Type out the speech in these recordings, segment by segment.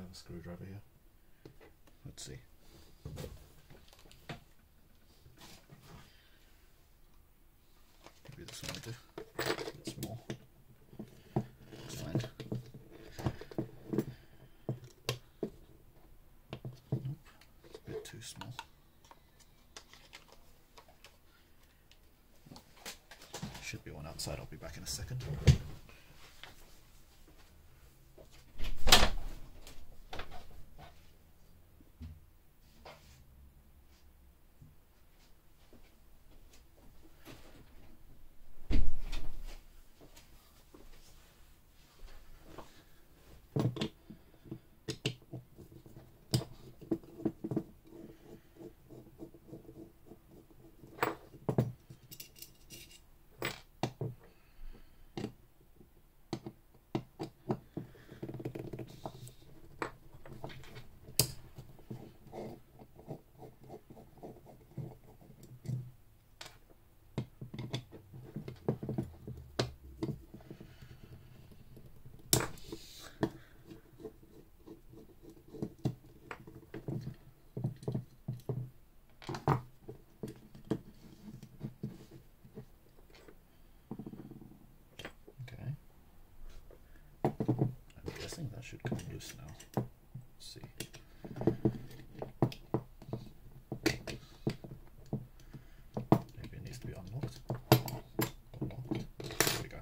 have a screwdriver here. Let's see. Maybe this one will do. It's small. It's fine. Nope, it's a bit too small. Should be one outside. I'll be back in a second. That should come loose now. Let's see. Maybe it needs to be unlocked. Unlocked. There we go.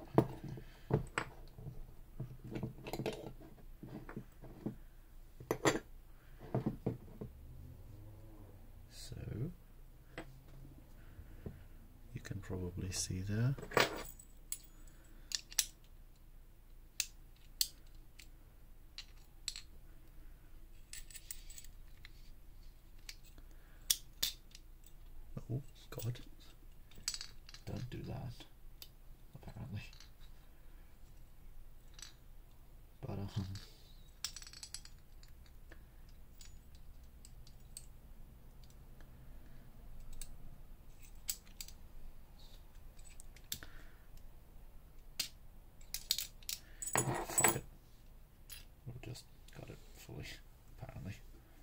So you can probably see there. Oh God, don't do that, apparently. But fuck it. We've just got it fully, apparently.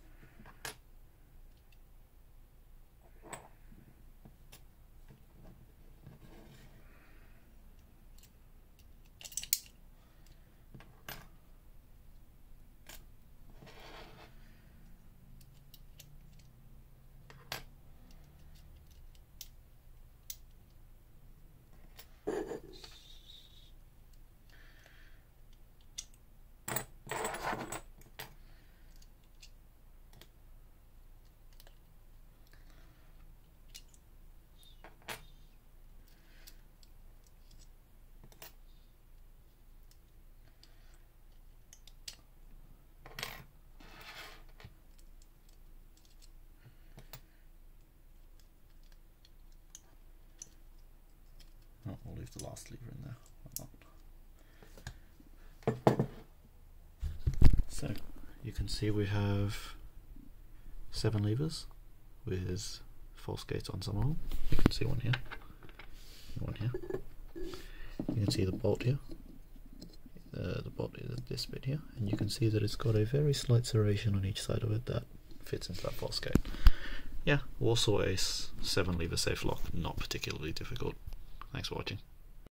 We'll leave the last lever in there. Why not? So you can see we have 7 levers with false gates on some of them. You can see one here, one here. You can see the bolt here. The bolt is this bit here, and you can see that it's got a very slight serration on each side of it that fits into that false gate. Yeah, Walsall 7 lever safe lock, not particularly difficult. Thanks for watching.